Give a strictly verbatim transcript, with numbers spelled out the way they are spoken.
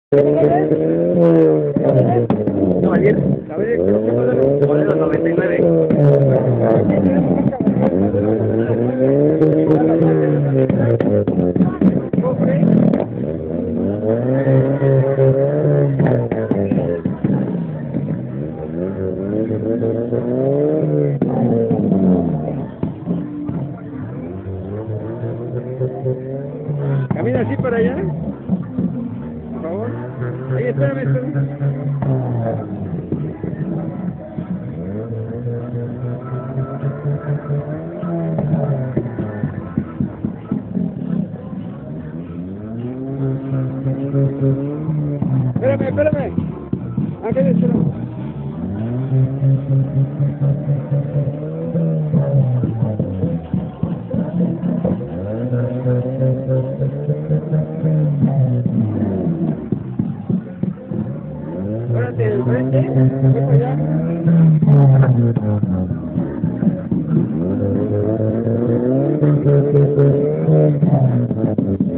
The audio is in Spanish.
No, ayer, a ver, modelo noventa y nueve. Camina así para allá, por favor. Ahí, espérame, espérame. Espérame, espérame. Ángel, espérame. Párate del frente, ve para allá.